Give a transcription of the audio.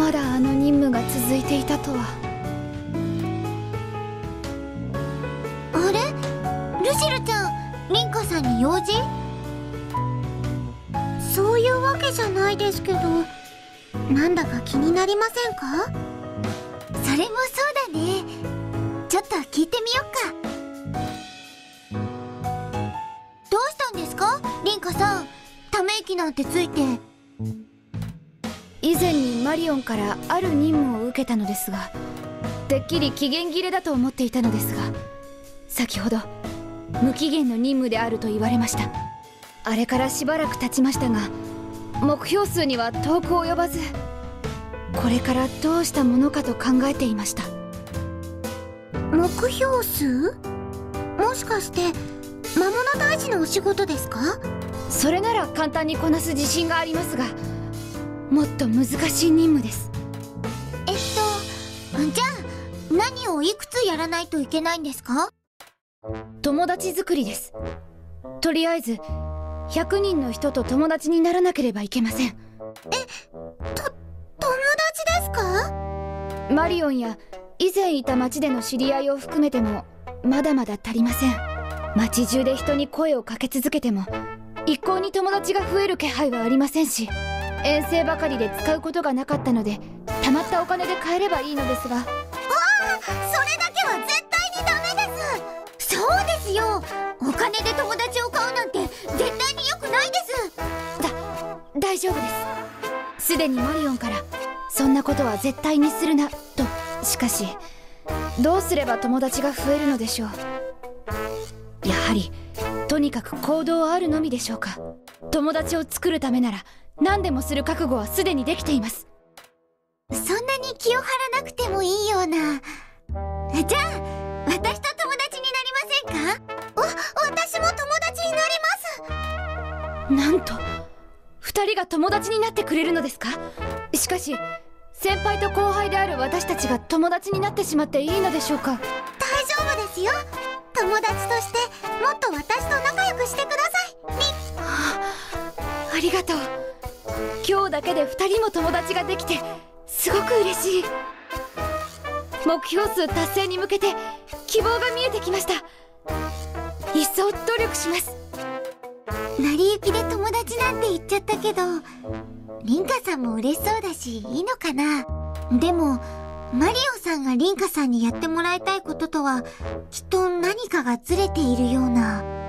まだあの任務が続いていたとは。 あれ、ルシルちゃん、リンカさんに用事？そういうわけじゃないですけど、なんだか気になりませんか？それもそうだね。ちょっと聞いてみよっか。どうしたんですか、リンカさん。ため息なんてついて。 以前にマリオンからある任務を受けたのですが、てっきり期限切れだと思っていたのですが、先ほど無期限の任務であると言われました。あれからしばらく経ちましたが、目標数には遠く及ばず、これからどうしたものかと考えていました。 目標数？もしかして魔物退治のお仕事ですか？ それなら簡単にこなす自信がありますが、もっと難しい任務です。 じゃあ何をいくつやらないといけないんですか？ 友達作りです。とりあえず100人の人と友達にならなければいけません。 友達ですか？ マリオンや以前いた町での知り合いを含めてもまだまだ足りません。町中で人に声をかけ続けても一向に友達が増える気配はありませんし、遠征ばかりで使うことがなかったので、貯まったお金で買えればいいのですが。 それだけは絶対にダメです。そうですよ、お金で友達を買うなんて絶対に良くないです。 大丈夫です。すでにマリオンからそんなことは絶対にするなと。しかしどうすれば友達が増えるのでしょう。やはりとにかく行動あるのみでしょうか。友達を作るためなら何でもする覚悟はすでにできています。 そんなに気を張らなくてもいいような。じゃあ私と友達になりませんか？私も友達になります。 なんと2人が友達になってくれるのですか？しかし先輩と後輩である私たちが友達になってしまっていいのでしょうか？ 大丈夫ですよ。友達としてもっと私と仲良くしてください。 ありがとう。今日だけで2人も友達ができてすごく嬉しい。目標数達成に向けて希望が見えてきました。一層努力します。 成り行きで友達なんて言っちゃったけど、リンカさんも嬉しそうだしいいのかな。でもマリオさんがリンカさんにやってもらいたいこととはきっと何かがずれているような。